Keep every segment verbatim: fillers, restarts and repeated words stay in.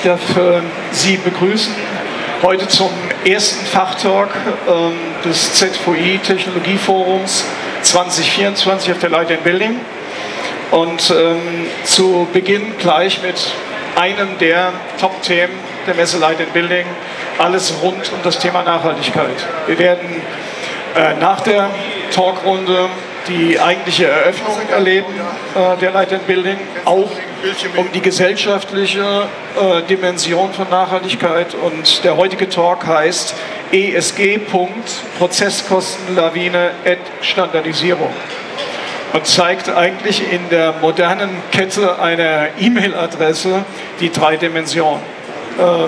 darf äh, Sie begrüßen heute zum ersten Fachtalk äh, des Z V I Technologieforums zwanzig vierundzwanzig auf der Light and Building. Und ähm, zu Beginn gleich mit einem der Top-Themen der Messe Light and Building, alles rund um das Thema Nachhaltigkeit. Wir werden äh, nach der Talkrunde die eigentliche Eröffnung erleben äh, der Light and Building, auch um die gesellschaftliche äh, Dimension von Nachhaltigkeit. Und der heutige Talk heißt E S G. Prozesskostenlawine et Standardisierung und zeigt eigentlich in der modernen Kette einer E-Mail-Adresse die drei Dimensionen. Ähm,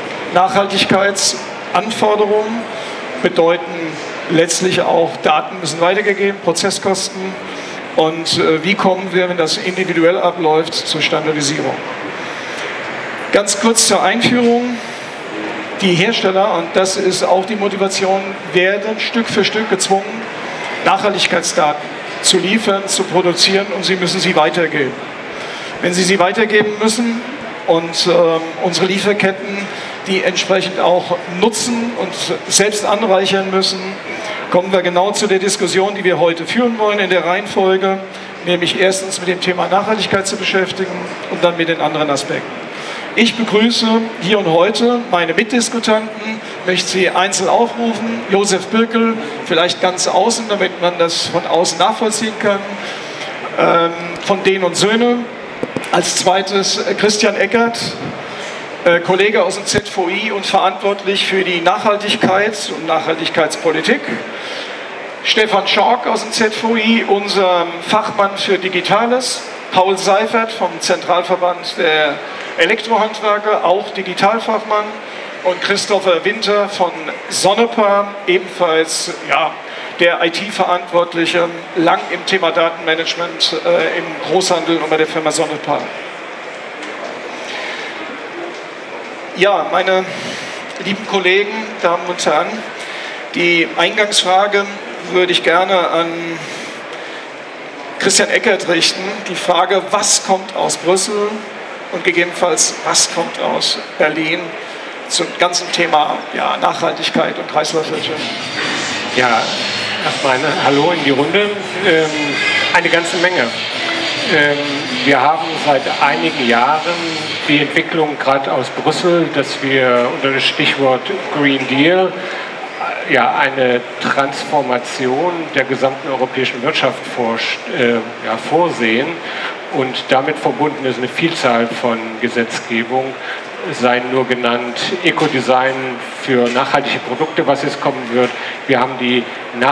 Nachhaltigkeitsanforderungen bedeuten letztlich auch, Daten müssen weitergegeben, Prozesskosten. Und äh, wie kommen wir, wenn das individuell abläuft, zur Standardisierung? Ganz kurz zur Einführung. Die Hersteller, und das ist auch die Motivation, werden Stück für Stück gezwungen, Nachhaltigkeitsdaten zu liefern, zu produzieren, und sie müssen sie weitergeben. Wenn sie sie weitergeben müssen und äh, unsere Lieferketten die entsprechend auch nutzen und selbst anreichern müssen, kommen wir genau zu der Diskussion, die wir heute führen wollen in der Reihenfolge, nämlich erstens mit dem Thema Nachhaltigkeit zu beschäftigen und dann mit den anderen Aspekten. Ich begrüße hier und heute meine Mitdiskutanten, möchte sie einzeln aufrufen. Josef Birkel, vielleicht ganz außen, damit man das von außen nachvollziehen kann, ähm, von Dehn und Söhne. Als zweites Christian Eckert, äh, Kollege aus dem Z V I und verantwortlich für die Nachhaltigkeit und Nachhaltigkeitspolitik. Stefan Schork aus dem Z V I, unser Fachmann für Digitales. Paul Seifert vom Zentralverband der Elektrohandwerker, auch Digitalfachmann. Und Christopher Winter von Sonnepa, ebenfalls ja, der I T-Verantwortliche, lang im Thema Datenmanagement äh, im Großhandel und bei der Firma Sonnepa. Ja, meine lieben Kollegen, Damen und Herren, die Eingangsfrage würde ich gerne an Christian Eckert richten. Die Frage, was kommt aus Brüssel und gegebenenfalls, was kommt aus Berlin zum ganzen Thema ja, Nachhaltigkeit und Kreislaufwirtschaft? Ja, erstmal ein Hallo in die Runde. Ähm, eine ganze Menge. Ähm, wir haben seit einigen Jahren die Entwicklung gerade aus Brüssel, dass wir unter dem Stichwort Green Deal ja, eine Transformation der gesamten europäischen Wirtschaft vor, äh, ja, vorsehen, und damit verbunden ist eine Vielzahl von Gesetzgebung, seien nur genannt Ecodesign für nachhaltige Produkte, was jetzt kommen wird. Wir haben die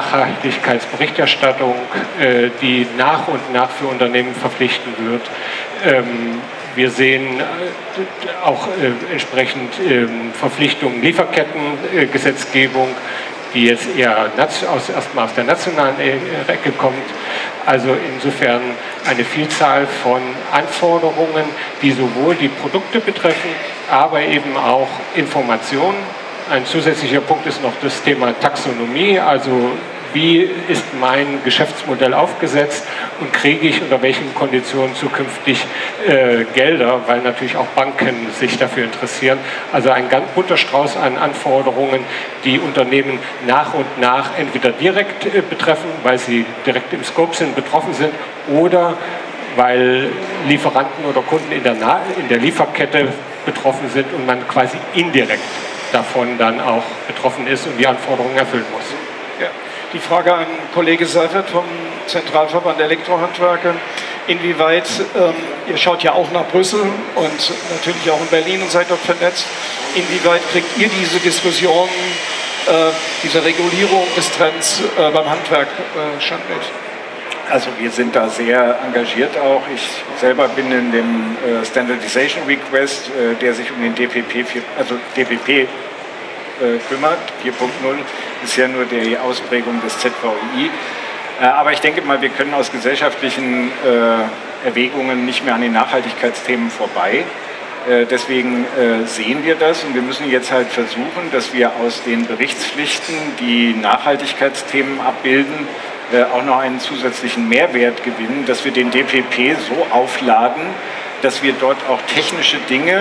Nachhaltigkeitsberichterstattung, äh, die nach und nach für Unternehmen verpflichten wird. Ähm, Wir sehen auch äh, entsprechend äh, Verpflichtungen, Lieferkettengesetzgebung, äh, die jetzt eher aus, erstmal aus der nationalen Ecke kommt. Also insofern eine Vielzahl von Anforderungen, die sowohl die Produkte betreffen, aber eben auch Informationen. Ein zusätzlicher Punkt ist noch das Thema Taxonomie, also wie ist mein Geschäftsmodell aufgesetzt und kriege ich unter welchen Konditionen zukünftig äh, Gelder, weil natürlich auch Banken sich dafür interessieren. Also ein ganz bunter Strauß an Anforderungen, die Unternehmen nach und nach entweder direkt äh, betreffen, weil sie direkt im Scope sind, betroffen sind, oder weil Lieferanten oder Kunden in der, Na in der Lieferkette betroffen sind und man quasi indirekt davon dann auch betroffen ist und die Anforderungen erfüllen muss. Ja. Die Frage an Kollege Seifert vom Zentralverband der Elektrohandwerker, inwieweit, ähm, ihr schaut ja auch nach Brüssel und natürlich auch in Berlin und seid dort vernetzt, inwieweit kriegt ihr diese Diskussion, äh, diese Regulierung des Trends äh, beim Handwerk äh, schon mit? Also wir sind da sehr engagiert auch. Ich selber bin in dem äh, Standardization Request, äh, der sich um den D P P, also D P P kümmert. vier Punkt null ist ja nur die Ausprägung des Z V I. Aber ich denke mal, wir können aus gesellschaftlichen Erwägungen nicht mehr an den Nachhaltigkeitsthemen vorbei. Deswegen sehen wir das, und wir müssen jetzt halt versuchen, dass wir aus den Berichtspflichten, die Nachhaltigkeitsthemen abbilden, auch noch einen zusätzlichen Mehrwert gewinnen, dass wir den D P P so aufladen, dass wir dort auch technische Dinge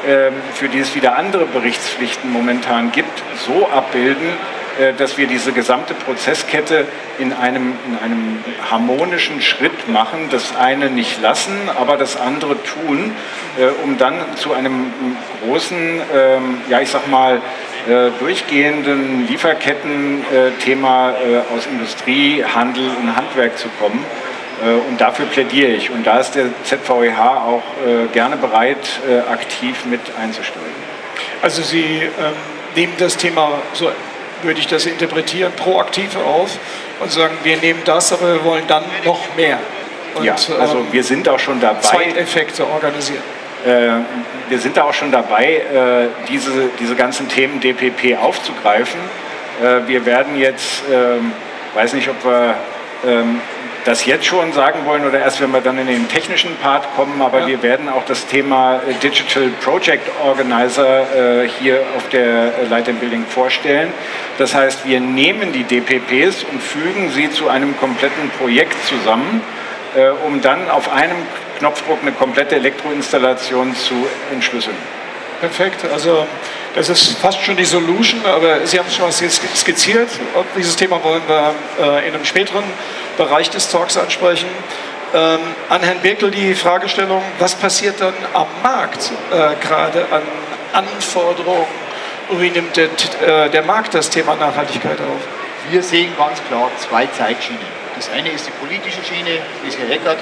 für die es wieder andere Berichtspflichten momentan gibt, so abbilden, dass wir diese gesamte Prozesskette in einem, in einem harmonischen Schritt machen, das eine nicht lassen, aber das andere tun, um dann zu einem großen, ja ich sag mal, durchgehenden Lieferketten-Thema aus Industrie, Handel und Handwerk zu kommen. Und dafür plädiere ich. Und da ist der Z V E H auch gerne bereit, aktiv mit einzusteigen. Also Sie ähm, nehmen das Thema, so würde ich das interpretieren, proaktiv auf und sagen, wir nehmen das, aber wir wollen dann noch mehr. Und, ja, also ähm, wir sind auch schon dabei. Zweiteffekte organisieren. Äh, wir sind da auch schon dabei, äh, diese, diese ganzen Themen D P P aufzugreifen. Äh, wir werden jetzt, ähm, weiß nicht, ob wir ähm, das jetzt schon sagen wollen oder erst, wenn wir dann in den technischen Part kommen, aber ja. wir werden auch das Thema Digital Project Organizer äh, hier auf der Light and Building vorstellen. Das heißt, wir nehmen die D P Ps und fügen sie zu einem kompletten Projekt zusammen, äh, um dann auf einem Knopfdruck eine komplette Elektroinstallation zu entschlüsseln. Perfekt, also das ist fast schon die Solution, aber Sie haben schon was skizziert. Und dieses Thema wollen wir äh, in einem späteren Bereich des Talks ansprechen. Ähm, an Herrn Birkel die Fragestellung, was passiert dann am Markt äh, gerade an Anforderungen? Wie nimmt der, äh, der Markt das Thema Nachhaltigkeit auf? Wir sehen ganz klar zwei Zeitschienen. Das eine ist die politische Schiene, wie es Herr Eckert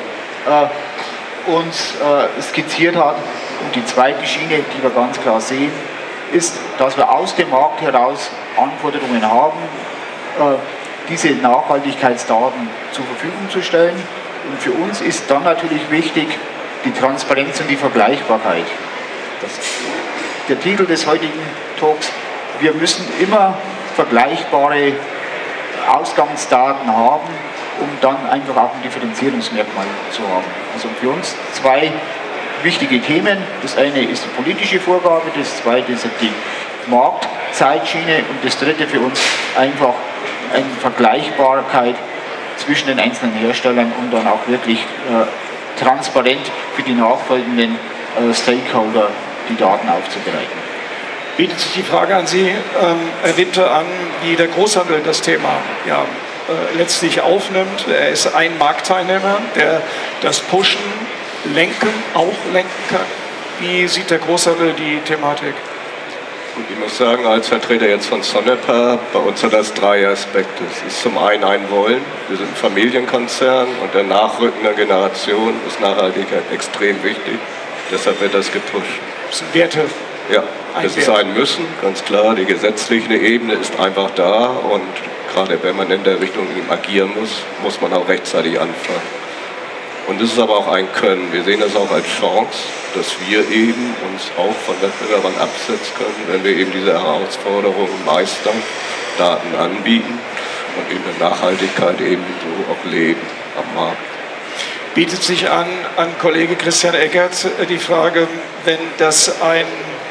äh, uns äh, skizziert hat. Und die zweite Schiene, die wir ganz klar sehen, ist, dass wir aus dem Markt heraus Anforderungen haben, äh, diese Nachhaltigkeitsdaten zur Verfügung zu stellen. Und für uns ist dann natürlich wichtig die Transparenz und die Vergleichbarkeit. Das ist der Titel des heutigen Talks. Wir müssen immer vergleichbare Ausgangsdaten haben, um dann einfach auch ein Differenzierungsmerkmal zu haben. Also für uns zwei wichtige Themen. Das eine ist die politische Vorgabe, das zweite ist die Marktzeitschiene und das dritte für uns einfach eine Vergleichbarkeit zwischen den einzelnen Herstellern, um dann auch wirklich äh, transparent für die nachfolgenden äh, Stakeholder die Daten aufzubereiten. Bietet sich die Frage an Sie, ähm, Herr Winter, an, wie der Großhandel das Thema ja, äh, letztlich aufnimmt. Er ist ein Marktteilnehmer, der das Pushen, Lenken auch lenken kann. Wie sieht der Großhandel die Thematik? Gut, ich muss sagen, als Vertreter jetzt von Sonepar, bei uns hat das drei Aspekte. Es ist zum einen ein Wollen, wir sind ein Familienkonzern und der nachrückenden Generation ist Nachhaltigkeit extrem wichtig. Deshalb wird das gepusht. Das sind Werte. Ja, das ist ein Müssen, ganz klar. Die gesetzliche Ebene ist einfach da und gerade wenn man in der Richtung agieren muss, muss man auch rechtzeitig anfangen. Und es ist aber auch ein Können. Wir sehen das auch als Chance, dass wir eben uns auch von Wettbewerbern absetzen können, wenn wir eben diese Herausforderungen meistern, Daten anbieten und eben eine Nachhaltigkeit eben so auch leben am Markt. Bietet sich an, an Kollege Christian Eckert die Frage, wenn das ein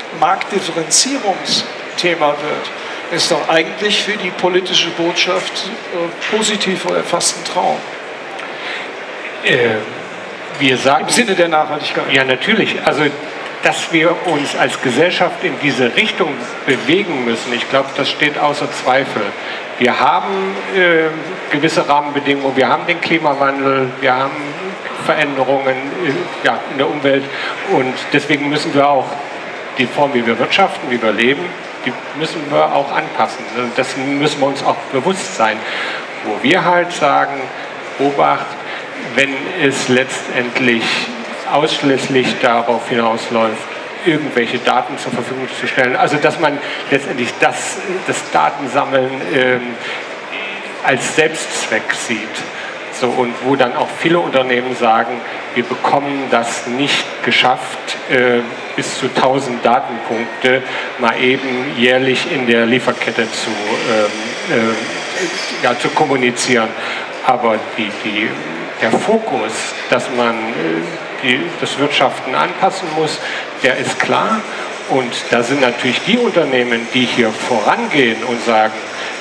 Marktdifferenzierungsthema wird, ist doch eigentlich für die politische Botschaft äh, positiv oder fast ein Traum. Äh, wir sagen, im Sinne der Nachhaltigkeit. Ja, natürlich. Also, dass wir uns als Gesellschaft in diese Richtung bewegen müssen, ich glaube, das steht außer Zweifel. Wir haben äh, gewisse Rahmenbedingungen, wir haben den Klimawandel, wir haben Veränderungen äh, ja, in der Umwelt und deswegen müssen wir auch die Form, wie wir wirtschaften, wie wir leben, die müssen wir auch anpassen. Das müssen wir uns auch bewusst sein. Wo wir halt sagen, Obacht, wenn es letztendlich ausschließlich darauf hinausläuft, irgendwelche Daten zur Verfügung zu stellen. Also dass man letztendlich das, das Datensammeln ähm, als Selbstzweck sieht. So, und wo dann auch viele Unternehmen sagen, wir bekommen das nicht geschafft, äh, bis zu tausend Datenpunkte mal eben jährlich in der Lieferkette zu, ähm, äh, ja, zu kommunizieren. Aber die, die, der Fokus, dass man äh, die, das Wirtschaften anpassen muss, der ist klar. Und da sind natürlich die Unternehmen, die hier vorangehen und sagen,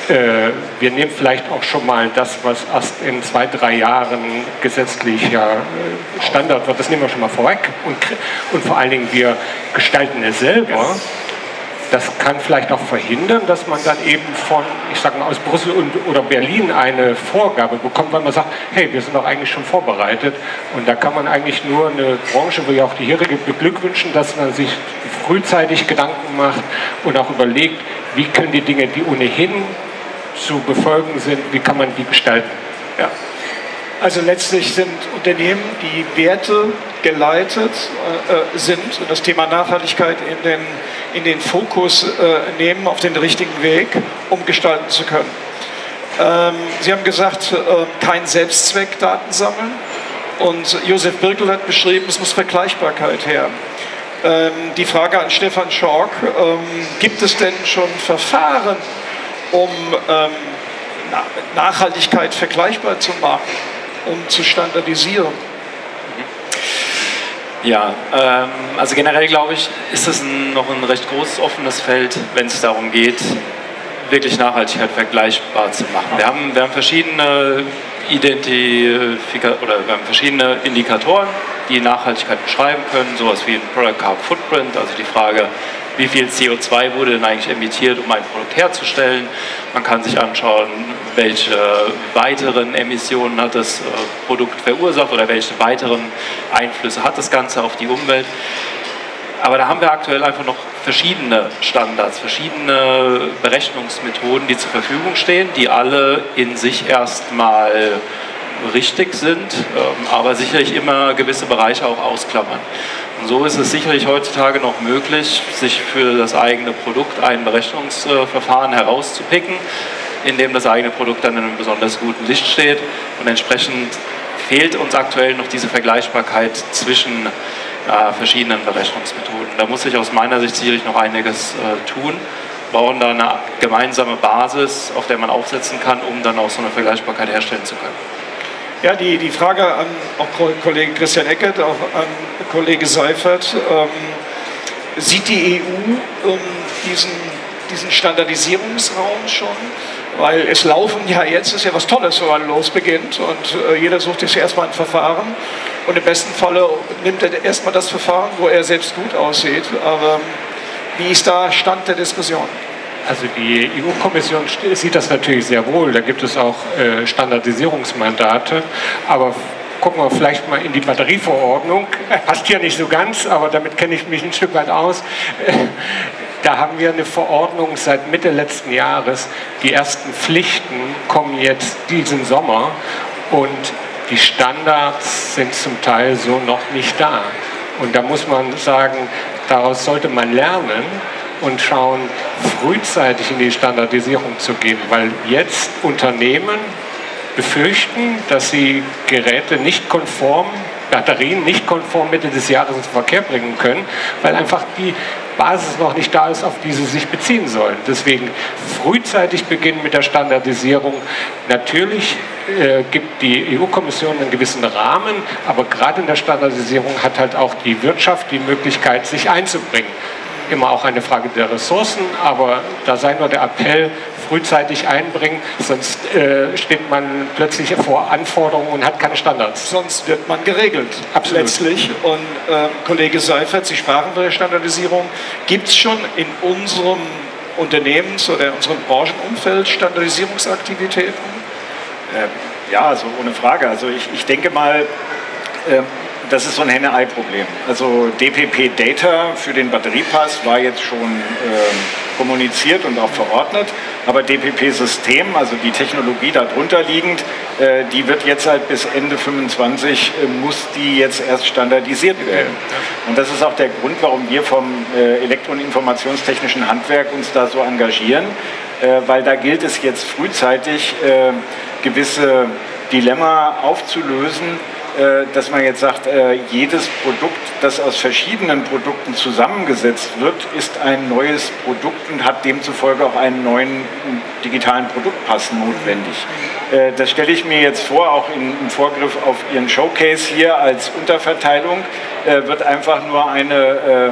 äh, wir nehmen vielleicht auch schon mal das, was erst in zwei, drei Jahren gesetzlicher Standard wird, das nehmen wir schon mal vorweg und, und vor allen Dingen wir gestalten es selber. Das kann vielleicht auch verhindern, dass man dann eben von, ich sage mal, aus Brüssel und, oder Berlin eine Vorgabe bekommt, weil man sagt, hey, wir sind doch eigentlich schon vorbereitet. Und da kann man eigentlich nur eine Branche, wo ja auch die Jährige beglückwünschen, dass man sich frühzeitig Gedanken macht und auch überlegt, wie können die Dinge, die ohnehin zu befolgen sind, wie kann man die gestalten. Ja. Also letztlich sind Unternehmen, die Werte geleitet äh, sind und das Thema Nachhaltigkeit in den, in den Fokus äh, nehmen, auf den richtigen Weg, um gestalten zu können. Ähm, Sie haben gesagt, äh, kein Selbstzweck Daten sammeln und Josef Birkel hat beschrieben, es muss Vergleichbarkeit her. Ähm, die Frage an Stefan Schork, ähm, gibt es denn schon Verfahren, um ähm, Nachhaltigkeit vergleichbar zu machen, um zu standardisieren? Ja, ähm, also generell glaube ich, ist es ein, noch ein recht großes offenes Feld, wenn es darum geht, wirklich Nachhaltigkeit vergleichbar zu machen. Wir haben, wir haben verschiedene Identifika oder wir haben verschiedene Indikatoren, die Nachhaltigkeit beschreiben können, sowas wie ein Product Carbon Footprint, also die Frage, wie viel C O zwei wurde denn eigentlich emittiert, um ein Produkt herzustellen. Man kann sich anschauen, welche weiteren Emissionen hat das Produkt verursacht oder welche weiteren Einflüsse hat das Ganze auf die Umwelt. Aber da haben wir aktuell einfach noch verschiedene Standards, verschiedene Berechnungsmethoden, die zur Verfügung stehen, die alle in sich erstmal richtig sind, aber sicherlich immer gewisse Bereiche auch ausklammern. Und so ist es sicherlich heutzutage noch möglich, sich für das eigene Produkt ein Berechnungsverfahren herauszupicken, in dem das eigene Produkt dann in einem besonders guten Licht steht. Und entsprechend fehlt uns aktuell noch diese Vergleichbarkeit zwischen äh, verschiedenen Berechnungsmethoden. Da muss sich aus meiner Sicht sicherlich noch einiges äh, tun. Wir brauchen da eine gemeinsame Basis, auf der man aufsetzen kann, um dann auch so eine Vergleichbarkeit herstellen zu können. Ja, die, die Frage an auch Kollege Christian Eckert, auch an Kollege Seifert. Ähm, sieht die E U ähm, diesen, diesen Standardisierungsraum schon? Weil es laufen ja jetzt, ist ja was Tolles, wenn man losbeginnt und äh, jeder sucht sich erstmal ein Verfahren und im besten Falle nimmt er erstmal das Verfahren, wo er selbst gut aussieht. Aber wie ist da Stand der Diskussion? Also die E U-Kommission sieht das natürlich sehr wohl. Da gibt es auch äh, Standardisierungsmandate. Aber gucken wir vielleicht mal in die Batterieverordnung. Passt hier nicht so ganz, aber damit kenne ich mich ein Stück weit aus. Da haben wir eine Verordnung seit Mitte letzten Jahres. Die ersten Pflichten kommen jetzt diesen Sommer und die Standards sind zum Teil so noch nicht da. Und da muss man sagen, daraus sollte man lernen und schauen, frühzeitig in die Standardisierung zu gehen, weil jetzt Unternehmen befürchten, dass sie Geräte nicht konform, Batterien nicht konform Mitte des Jahres ins Verkehr bringen können, weil einfach die Basis noch nicht da ist, auf die sie sich beziehen sollen. Deswegen frühzeitig beginnen mit der Standardisierung. Natürlich äh, gibt die E U-Kommission einen gewissen Rahmen, aber gerade in der Standardisierung hat halt auch die Wirtschaft die Möglichkeit, sich einzubringen. Immer auch eine Frage der Ressourcen, aber da sei nur der Appell, frühzeitig einbringen, sonst äh, steht man plötzlich vor Anforderungen und hat keine Standards. Sonst wird man geregelt, Absolut. Letztlich. Und äh, Kollege Seifert, Sie sprachen von der Standardisierung. Gibt es schon in unserem Unternehmens- oder in unserem Branchenumfeld Standardisierungsaktivitäten? Äh, ja, also ohne Frage. Also ich, ich denke mal, äh, das ist so ein Henne-Ei-Problem. Also D P P-Data für den Batteriepass war jetzt schon äh, kommuniziert und auch verordnet, aber D P P-System, also die Technologie darunter liegend, äh, die wird jetzt halt bis Ende fünfundzwanzig, äh, muss die jetzt erst standardisiert werden. Und das ist auch der Grund, warum wir vom äh, elektro- und informationstechnischen Handwerk uns da so engagieren, äh, weil da gilt es jetzt frühzeitig, äh, gewisse Dilemma aufzulösen, dass man jetzt sagt, jedes Produkt, das aus verschiedenen Produkten zusammengesetzt wird, ist ein neues Produkt und hat demzufolge auch einen neuen digitalen Produktpass notwendig. Das stelle ich mir jetzt vor, auch im Vorgriff auf Ihren Showcase hier als Unterverteilung, wird einfach nur eine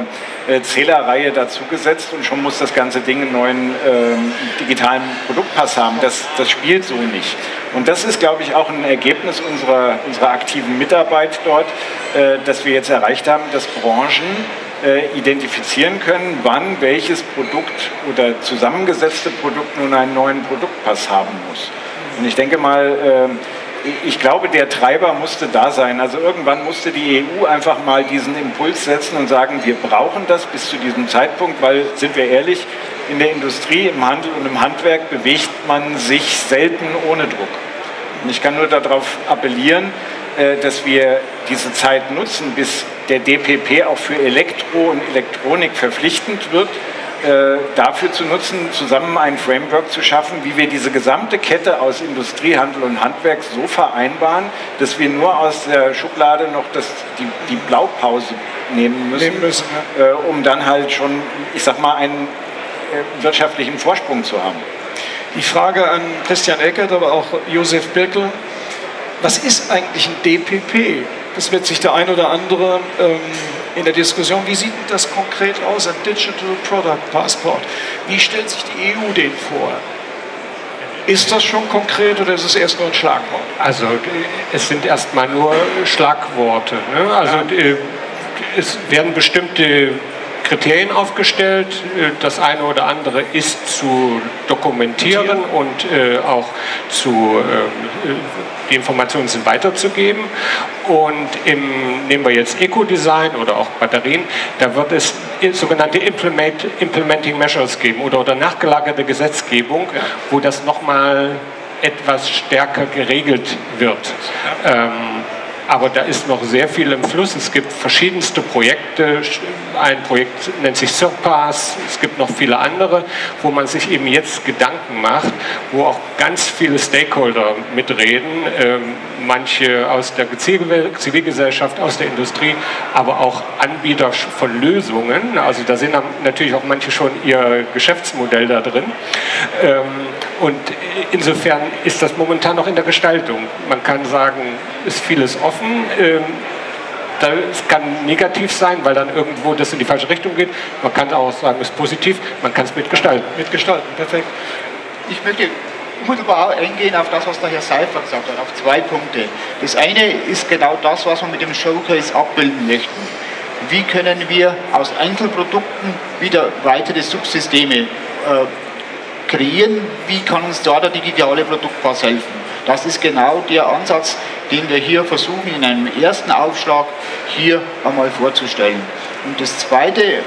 äh, Zählerreihe dazugesetzt und schon muss das ganze Ding einen neuen äh, digitalen Produktpass haben. Das, das spielt so nicht. Und das ist, glaube ich, auch ein Ergebnis unserer, unserer aktiven Mitarbeit dort, äh, dass wir jetzt erreicht haben, dass Branchen äh, identifizieren können, wann welches Produkt oder zusammengesetzte Produkt nun einen neuen Produktpass haben muss. Und ich denke mal, äh, ich glaube, der Treiber musste da sein. Also irgendwann musste die E U einfach mal diesen Impuls setzen und sagen, wir brauchen das bis zu diesem Zeitpunkt, weil, sind wir ehrlich, in der Industrie, im Handel und im Handwerk bewegt man sich selten ohne Druck. Und ich kann nur darauf appellieren, dass wir diese Zeit nutzen, bis der D P P auch für Elektro und Elektronik verpflichtend wird, dafür zu nutzen, zusammen ein Framework zu schaffen, wie wir diese gesamte Kette aus Industrie, Handel und Handwerk so vereinbaren, dass wir nur aus der Schublade noch das, die, die Blaupause nehmen müssen, nehmen müssen ja. äh, um dann halt schon, ich sag mal, einen äh, wirtschaftlichen Vorsprung zu haben. Die Frage an Christian Eckert, aber auch Josef Birkel, was ist eigentlich ein D P P? Das wird sich der ein oder andere ähm, in der Diskussion, wie sieht das konkret aus, ein Digital Product Passport? Wie stellt sich die E U den vor? Ist das schon konkret oder ist es erst nur ein Schlagwort? Also es sind erstmal nur Schlagworte. Ne? Also ja. Es werden bestimmte Kriterien aufgestellt. Das eine oder andere ist zu dokumentieren und äh, auch zu, äh, die Informationen sind weiterzugeben. Und im, nehmen wir jetzt Eco-Design oder auch Batterien, da wird es sogenannte Implement, Implementing Measures geben oder, oder nachgelagerte Gesetzgebung, ja. wo das nochmal etwas stärker geregelt wird. Ja. Ähm, Aber da ist noch sehr viel im Fluss. Es gibt verschiedenste Projekte. Ein Projekt nennt sich Surpass. Es gibt noch viele andere, wo man sich eben jetzt Gedanken macht, wo auch ganz viele Stakeholder mitreden. Ähm, manche aus der Zivilgesellschaft, aus der Industrie, aber auch Anbieter von Lösungen. Also da sind natürlich auch manche schon ihr Geschäftsmodell da drin. Ähm, und insofern ist das momentan noch in der Gestaltung. Man kann sagen, ist vieles offen. Es kann negativ sein, weil dann irgendwo das in die falsche Richtung geht. Man kann auch sagen, es ist positiv, man kann es mitgestalten. Mitgestalten, perfekt. Ich möchte unmittelbar eingehen auf das, was der Herr Seifert gesagt hat, auf zwei Punkte. Das eine ist genau das, was wir mit dem Showcase abbilden möchten. Wie können wir aus Einzelprodukten wieder weitere Subsysteme äh, kreieren? Wie kann uns da der digitale Produktpass helfen? Das ist genau der Ansatz, den wir hier versuchen, in einem ersten Aufschlag hier einmal vorzustellen. Und das Zweite, äh,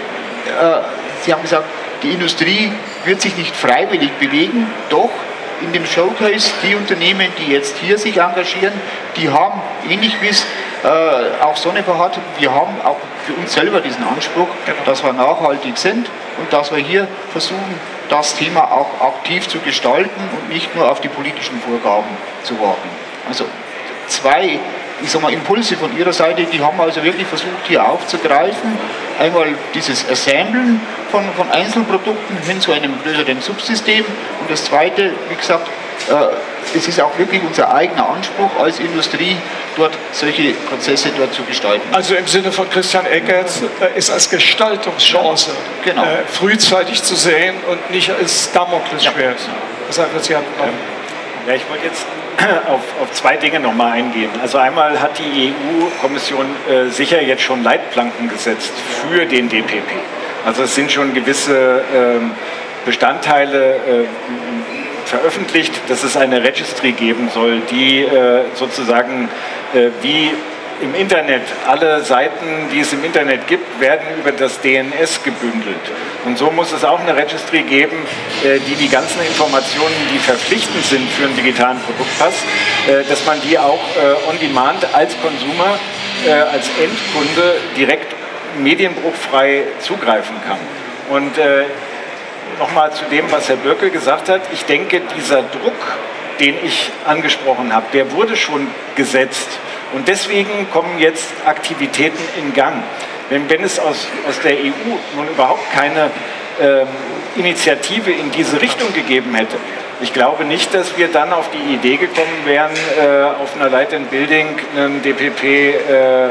Sie haben gesagt, die Industrie wird sich nicht freiwillig bewegen, doch in dem Showcase die Unternehmen, die jetzt hier sich engagieren, die haben, ähnlich wie es äh, auch Sonnebar hat, wir haben auch für uns selber diesen Anspruch, dass wir nachhaltig sind und dass wir hier versuchen, das Thema auch aktiv zu gestalten und nicht nur auf die politischen Vorgaben zu warten. Also zwei, ich sag mal, Impulse von Ihrer Seite, die haben wir also wirklich versucht hier aufzugreifen. Einmal dieses Assemblen von, von Einzelprodukten hin zu einem größeren Subsystem und das zweite, wie gesagt, äh, es ist auch wirklich unser eigener Anspruch als Industrie, dort solche Prozesse dort zu gestalten. Also im Sinne von Christian Eckert äh, ist als Gestaltungschance ja, genau. äh, frühzeitig zu sehen und nicht als Damoklesschwert. Ja. Das heißt, Sie hatten noch ja, ich wollte jetzt auf, auf zwei Dinge nochmal eingehen. Also einmal hat die E U-Kommission äh, sicher jetzt schon Leitplanken gesetzt für den D P P. Also es sind schon gewisse ähm, Bestandteile äh, veröffentlicht, dass es eine Registry geben soll, die äh, sozusagen äh, wie im Internet, alle Seiten, die es im Internet gibt, werden über das D N S gebündelt. Und so muss es auch eine Registry geben, äh, die die ganzen Informationen, die verpflichtend sind für einen digitalen Produktpass, äh, dass man die auch äh, on demand als Consumer, äh, als Endkunde direkt medienbruchfrei zugreifen kann. Und äh, nochmal zu dem, was Herr Birkel gesagt hat, ich denke, dieser Druck, den ich angesprochen habe, der wurde schon gesetzt. Und deswegen kommen jetzt Aktivitäten in Gang. Wenn, wenn es aus, aus der E U nun überhaupt keine ähm, Initiative in diese Richtung gegeben hätte, ich glaube nicht, dass wir dann auf die Idee gekommen wären, äh, auf einer Light and Building einen D P P äh,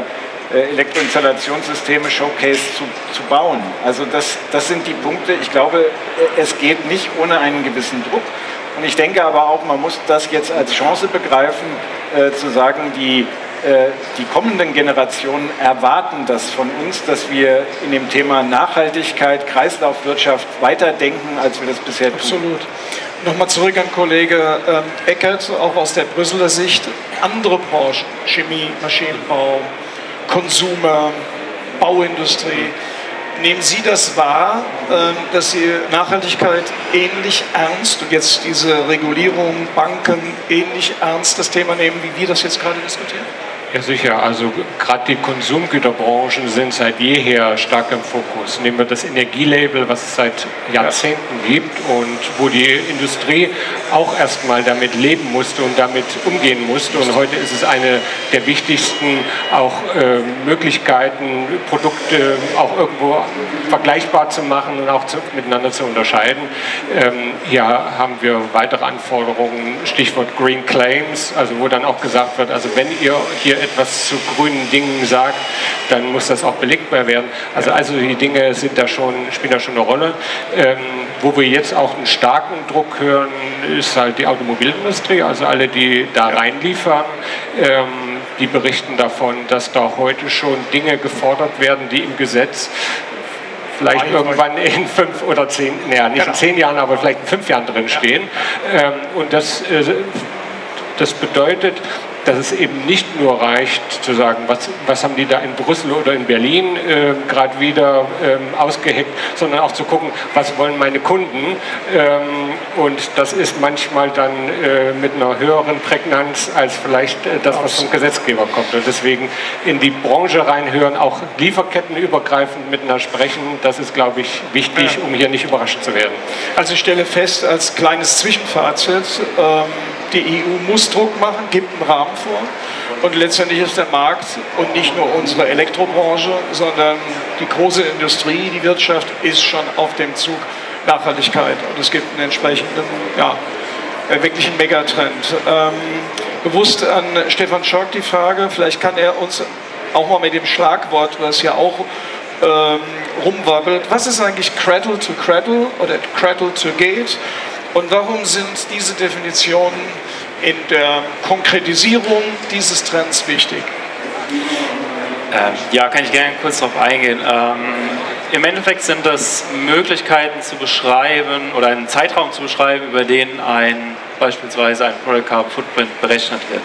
Elektroinstallationssysteme Showcase zu, zu bauen. Also das, das sind die Punkte. Ich glaube, es geht nicht ohne einen gewissen Druck. Und ich denke aber auch, man muss das jetzt als Chance begreifen, äh, zu sagen, die, äh, die kommenden Generationen erwarten das von uns, dass wir in dem Thema Nachhaltigkeit, Kreislaufwirtschaft weiterdenken, als wir das bisher tun. Absolut. Nochmal zurück an Kollege ähm, Eckert, auch aus der Brüsseler Sicht. Andere Branchen, Chemie, Maschinenbau, Konsumer, Bauindustrie. Nehmen Sie das wahr, äh, dass Sie Nachhaltigkeit ähnlich ernst und jetzt diese Regulierung, Banken ähnlich ernst das Thema nehmen, wie wir das jetzt gerade diskutieren? Ja, sicher. Also gerade die Konsumgüterbranchen sind seit jeher stark im Fokus. Nehmen wir das Energielabel, was es seit Jahrzehnten gibt und wo die Industrie auch erstmal damit leben musste und damit umgehen musste. Und heute ist es eine der wichtigsten auch äh, Möglichkeiten, Produkte auch irgendwo vergleichbar zu machen und auch zu, miteinander zu unterscheiden. Ähm, hier haben wir weitere Anforderungen, Stichwort Green Claims, also wo dann auch gesagt wird, also wenn ihr hier etwas zu grünen Dingen sagt, dann muss das auch belegbar werden. Also, also die Dinge sind da schon, spielen da schon eine Rolle. Ähm, wo wir jetzt auch einen starken Druck hören, ist halt die Automobilindustrie, also alle, die da reinliefern. Ähm, die berichten davon, dass da heute schon Dinge gefordert werden, die im Gesetz vielleicht irgendwann in fünf oder zehn, naja, nicht in zehn Jahren, aber vielleicht in fünf Jahren drin stehen. Ähm, und das, äh, das bedeutet, dass es eben nicht nur reicht zu sagen, was, was haben die da in Brüssel oder in Berlin äh, gerade wieder ähm, ausgeheckt, sondern auch zu gucken, was wollen meine Kunden. Ähm, und das ist manchmal dann äh, mit einer höheren Prägnanz als vielleicht äh, das, was vom Gesetzgeber kommt. Und deswegen in die Branche reinhören, auch lieferkettenübergreifend miteinander sprechen, das ist, glaube ich, wichtig, um hier nicht überrascht zu werden. Also ich stelle fest, als kleines Zwischenfazit, ähm, die E U muss Druck machen, gibt einen Rahmen vor und letztendlich ist der Markt und nicht nur unsere Elektrobranche, sondern die große Industrie, die Wirtschaft ist schon auf dem Zug Nachhaltigkeit und es gibt einen entsprechenden, ja, wirklichen Megatrend. Ähm, bewusst an Stefan Schork die Frage, vielleicht kann er uns auch mal mit dem Schlagwort, was ja auch ähm, rumwabbelt, was ist eigentlich Cradle to Cradle oder Cradle to Gate? Und warum sind diese Definitionen in der Konkretisierung dieses Trends wichtig? Ähm, ja, kann ich gerne kurz darauf eingehen. Ähm, Im Endeffekt sind das Möglichkeiten zu beschreiben oder einen Zeitraum zu beschreiben, über den ein, beispielsweise ein Product Carbon Footprint berechnet wird.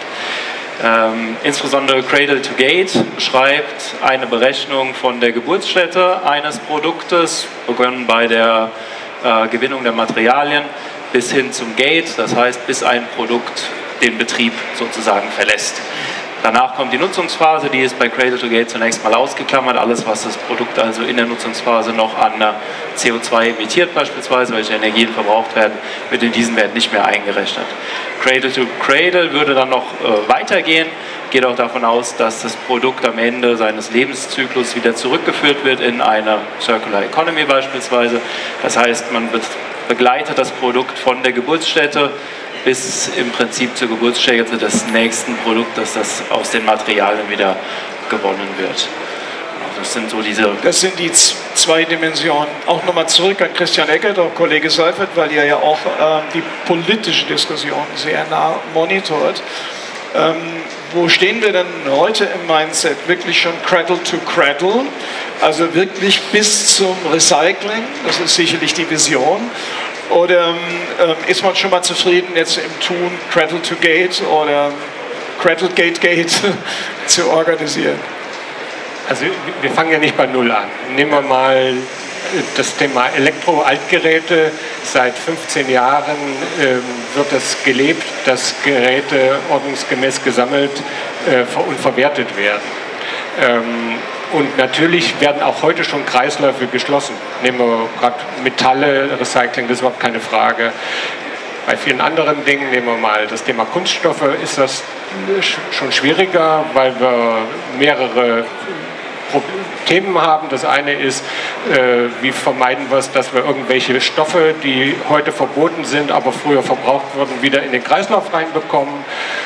Ähm, insbesondere Cradle to Gate beschreibt eine Berechnung von der Geburtsstätte eines Produktes, begonnen bei der äh, Gewinnung der Materialien, bis hin zum Gate, das heißt, bis ein Produkt den Betrieb sozusagen verlässt. Danach kommt die Nutzungsphase, die ist bei Cradle to Gate zunächst mal ausgeklammert. Alles, was das Produkt also in der Nutzungsphase noch an C O zwei emittiert beispielsweise, welche Energien verbraucht werden, wird in diesen Wert nicht mehr eingerechnet. Cradle to Cradle würde dann noch äh, weitergehen, geht auch davon aus, dass das Produkt am Ende seines Lebenszyklus wieder zurückgeführt wird in eine Circular Economy beispielsweise. Das heißt, man begleitet das Produkt von der Geburtsstätte bis im Prinzip zur Geburtsstätte des nächsten Produktes, das aus den Materialien wieder gewonnen wird. Also das sind so diese... Das sind die zwei Dimensionen. Auch nochmal zurück an Christian Eckert, auch Kollege Seifert, weil ihr ja auch äh, die politische Diskussion sehr nah monitort. Ähm, wo stehen wir denn heute im Mindset? Wirklich schon Cradle to Cradle, also wirklich bis zum Recycling, das ist sicherlich die Vision. Oder ähm, ist man schon mal zufrieden jetzt im Tun Cradle to Gate oder Cradle Gate Gate zu organisieren? Also wir fangen ja nicht bei Null an. Nehmen wir mal das Thema Elektro-Altgeräte. Seit fünfzehn Jahren ähm, wird es gelebt, dass Geräte ordnungsgemäß gesammelt äh, und verwertet werden. Ähm, Und natürlich werden auch heute schon Kreisläufe geschlossen. Nehmen wir gerade Metalle, Recycling, das ist überhaupt keine Frage. Bei vielen anderen Dingen, nehmen wir mal das Thema Kunststoffe, ist das schon schwieriger, weil wir mehrere Themen haben. Das eine ist, äh, wie vermeiden wir es, dass wir irgendwelche Stoffe, die heute verboten sind, aber früher verbraucht wurden, wieder in den Kreislauf reinbekommen.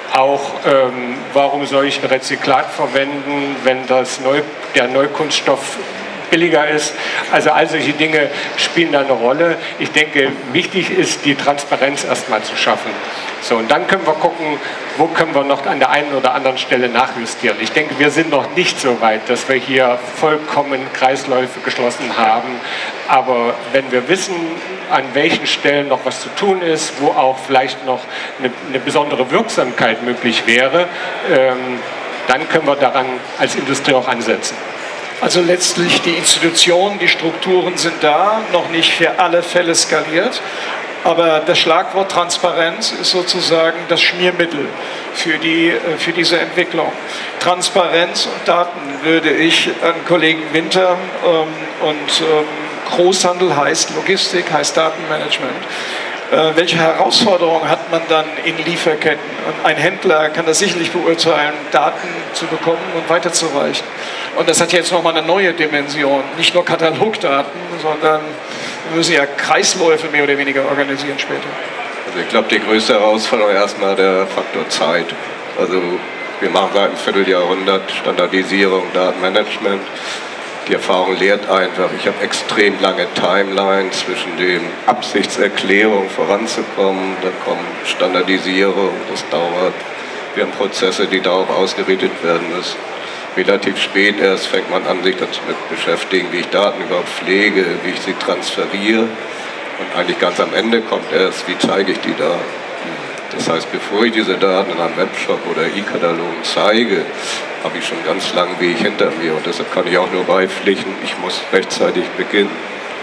Auch, ähm, warum soll ich ein Rezyklat verwenden, wenn das Neu, der Neukunststoff billiger ist? Also all solche Dinge spielen da eine Rolle. Ich denke, wichtig ist, die Transparenz erstmal zu schaffen. So, und dann können wir gucken, wo können wir noch an der einen oder anderen Stelle nachjustieren. Ich denke, wir sind noch nicht so weit, dass wir hier vollkommen Kreisläufe geschlossen haben. Aber wenn wir wissen, an welchen Stellen noch was zu tun ist, wo auch vielleicht noch eine, eine besondere Wirksamkeit möglich wäre, ähm, dann können wir daran als Industrie auch ansetzen. Also letztlich die Institutionen, die Strukturen sind da, noch nicht für alle Fälle skaliert. Aber das Schlagwort Transparenz ist sozusagen das Schmiermittel für, die, für diese Entwicklung. Transparenz und Daten würde ich an Kollegen Winter ähm, und ähm, Großhandel heißt Logistik, heißt Datenmanagement. Äh, welche Herausforderungen hat man dann in Lieferketten? Und ein Händler kann das sicherlich beurteilen, Daten zu bekommen und weiterzureichen. Und das hat jetzt nochmal eine neue Dimension. Nicht nur Katalogdaten, sondern wir müssen ja Kreisläufe mehr oder weniger organisieren später. Also ich glaube, die größte Herausforderung ist erstmal der Faktor Zeit. Also wir machen seit einem Vierteljahrhundert Standardisierung, Datenmanagement. Die Erfahrung lehrt einfach, ich habe extrem lange Timelines zwischen dem Absichtserklärung voranzukommen, dann kommt Standardisierung, das dauert. Wir haben Prozesse, die darauf ausgerichtet werden müssen. Relativ spät erst fängt man an, sich dazu mit beschäftigen, wie ich Daten überhaupt pflege, wie ich sie transferiere. Und eigentlich ganz am Ende kommt erst, wie zeige ich die Daten. Das heißt, bevor ich diese Daten in einem Webshop oder E-Katalogen zeige, habe ich schon einen ganz langen Weg hinter mir. Und deshalb kann ich auch nur beipflichten, ich muss rechtzeitig beginnen.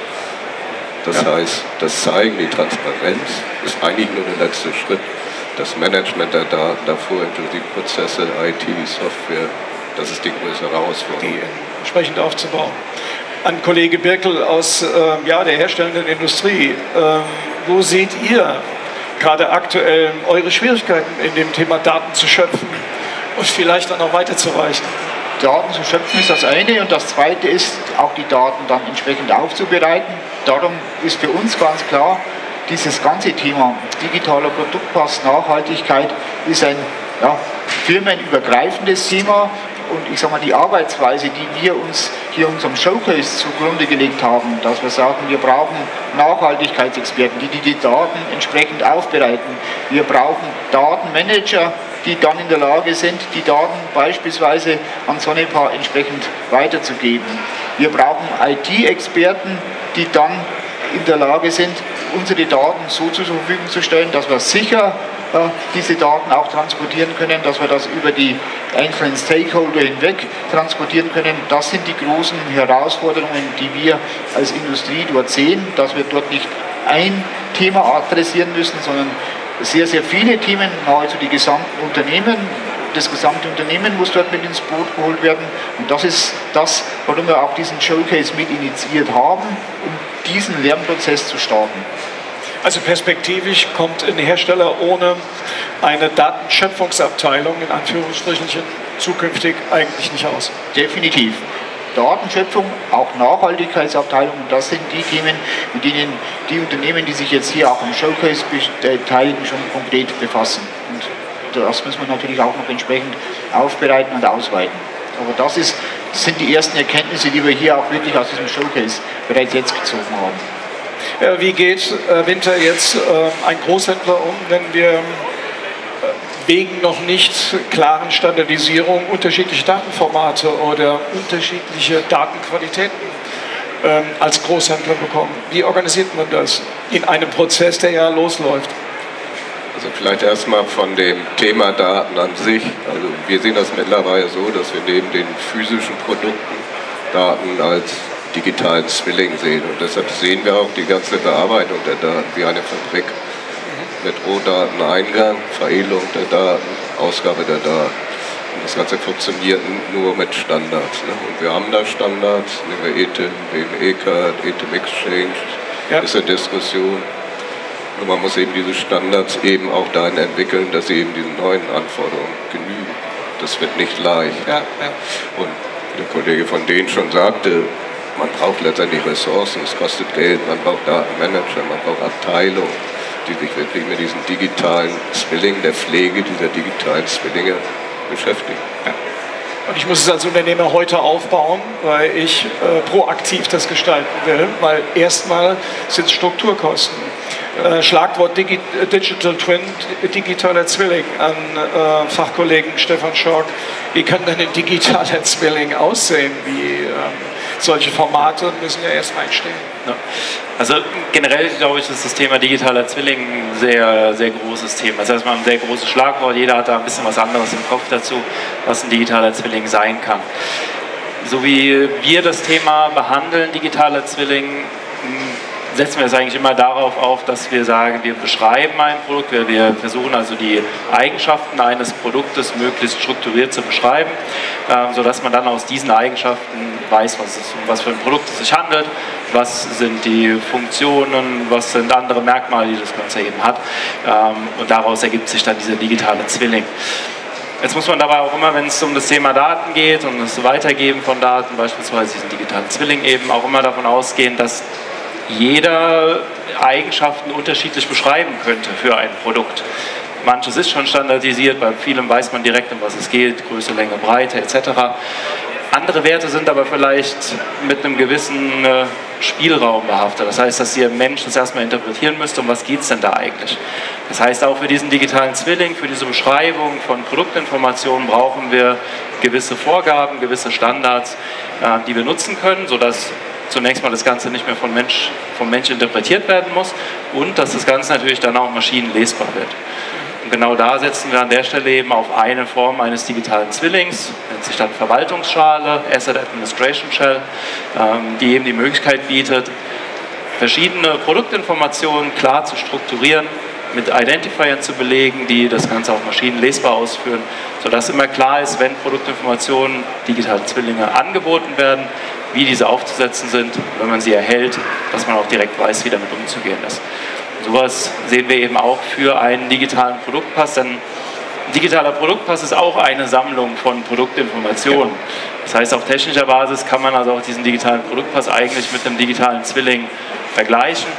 Das ja. heißt, das Zeigen, die Transparenz, ist eigentlich nur der letzte Schritt. Das Management der Daten davor, inklusive Prozesse, I T, Software, das ist die größere Herausforderung. Die entsprechend aufzubauen. An Kollege Birkel aus äh, ja, der herstellenden Industrie. Äh, wo seht ihr gerade aktuell eure Schwierigkeiten in dem Thema Daten zu schöpfen und vielleicht dann auch weiterzureichen? Daten zu schöpfen ist das eine und das zweite ist, auch die Daten dann entsprechend aufzubereiten. Darum ist für uns ganz klar, dieses ganze Thema digitaler Produktpass, Nachhaltigkeit ist ein ja, firmenübergreifendes Thema. Und ich sage mal, die Arbeitsweise, die wir uns hier in unserem Showcase zugrunde gelegt haben, dass wir sagen, wir brauchen Nachhaltigkeitsexperten, die die Daten entsprechend aufbereiten. Wir brauchen Datenmanager, die dann in der Lage sind, die Daten beispielsweise an Sonepar entsprechend weiterzugeben. Wir brauchen I T-Experten, die dann in der Lage sind, unsere Daten so zur Verfügung zu stellen, dass wir sicher äh, diese Daten auch transportieren können, dass wir das über die einzelnen Stakeholder hinweg transportieren können. Das sind die großen Herausforderungen, die wir als Industrie dort sehen, dass wir dort nicht ein Thema adressieren müssen, sondern sehr, sehr viele Themen, nahezu die gesamten Unternehmen. Das gesamte Unternehmen muss dort mit ins Boot geholt werden. Und das ist das, warum wir auch diesen Showcase mit initiiert haben, um diesen Lernprozess zu starten. Also perspektivisch kommt ein Hersteller ohne eine Datenschöpfungsabteilung, in Anführungsstrichen, zukünftig eigentlich nicht aus. Definitiv. Datenschöpfung, auch Nachhaltigkeitsabteilung, das sind die Themen, mit denen die Unternehmen, die sich jetzt hier auch am Showcase beteiligen, schon konkret befassen. Und das müssen wir natürlich auch noch entsprechend aufbereiten und ausweiten. Aber das, ist, das sind die ersten Erkenntnisse, die wir hier auch wirklich aus diesem Showcase bereits jetzt gezogen haben. Wie geht äh, Winter jetzt äh, ein Großhändler um, wenn wir äh, wegen noch nicht klaren Standardisierung unterschiedliche Datenformate oder unterschiedliche Datenqualitäten äh, als Großhändler bekommen? Wie organisiert man das in einem Prozess, der ja losläuft? Also vielleicht erstmal von dem Thema Daten an sich. Also wir sehen das mittlerweile so, dass wir neben den physischen Produkten Daten als digitalen Zwilling sehen. Und deshalb sehen wir auch die ganze Bearbeitung der Daten wie eine Fabrik. Mit Rohdateneingang, Veredelung der Daten, Ausgabe der Daten. Und das Ganze funktioniert nur mit Standards. Ne? Und wir haben da Standards, nehmen wir E T I M, E C A D, E T I M Exchange, ja. Ist in Diskussion. Und man muss eben diese Standards eben auch dahin entwickeln, dass sie eben diesen neuen Anforderungen genügen. Das wird nicht leicht. Ja, ja. Und der Kollege von denen schon sagte, man braucht letztendlich Ressourcen, es kostet Geld, man braucht Datenmanager, man braucht Abteilungen, die sich wirklich mit diesen digitalen Zwillingen, der Pflege dieser digitalen Zwillinge beschäftigen. Ja. Und ich muss es als Unternehmer heute aufbauen, weil ich äh, proaktiv das gestalten will, weil erstmal sind es Strukturkosten. Äh, Schlagwort Digi Digital Twin, digitaler Zwilling an äh, Fachkollegen Stefan Schork. Wie kann denn ein digitaler Zwilling aussehen? Wie, ähm, solche Formate müssen ja erst einstehen. Ja. Also generell glaube ich, ist das Thema digitaler Zwilling ein sehr, sehr großes Thema. Das heißt, man hat ein sehr großes Schlagwort, jeder hat da ein bisschen was anderes im Kopf dazu, was ein digitaler Zwilling sein kann. So wie wir das Thema behandeln, digitaler Zwilling, setzen wir es eigentlich immer darauf auf, dass wir sagen, wir beschreiben ein Produkt, wir, wir versuchen also die Eigenschaften eines Produktes möglichst strukturiert zu beschreiben, äh, sodass man dann aus diesen Eigenschaften weiß, was, es, um was für ein Produkt es sich handelt, was sind die Funktionen, was sind andere Merkmale, die das Ganze eben hat, ähm, und daraus ergibt sich dann dieser digitale Zwilling. Jetzt muss man dabei auch immer, wenn es um das Thema Daten geht und das Weitergeben von Daten, beispielsweise diesen digitalen Zwilling eben, auch immer davon ausgehen, dass jeder Eigenschaften unterschiedlich beschreiben könnte für ein Produkt. Manches ist schon standardisiert, bei vielem weiß man direkt, um was es geht, Größe, Länge, Breite et cetera. Andere Werte sind aber vielleicht mit einem gewissen äh, Spielraum behaftet. Das heißt, dass ihr Mensch das erstmal interpretieren müsst, um was geht es denn da eigentlich. Das heißt, auch für diesen digitalen Zwilling, für diese Beschreibung von Produktinformationen brauchen wir gewisse Vorgaben, gewisse Standards, äh, die wir nutzen können, sodass zunächst mal das Ganze nicht mehr vom Mensch, vom Mensch interpretiert werden muss und dass das Ganze natürlich dann auch maschinenlesbar wird. Und genau da setzen wir an der Stelle eben auf eine Form eines digitalen Zwillings, nennt sich dann Verwaltungsschale, Asset Administration Shell, ähm, die eben die Möglichkeit bietet, verschiedene Produktinformationen klar zu strukturieren, mit Identifiern zu belegen, die das Ganze auch maschinenlesbar ausführen, sodass immer klar ist, wenn Produktinformationen, digitale Zwillinge angeboten werden, wie diese aufzusetzen sind, wenn man sie erhält, dass man auch direkt weiß, wie damit umzugehen ist. Und sowas sehen wir eben auch für einen digitalen Produktpass, denn ein digitaler Produktpass ist auch eine Sammlung von Produktinformationen. Das heißt, auf technischer Basis kann man also auch diesen digitalen Produktpass eigentlich mit einem digitalen Zwilling vergleichen,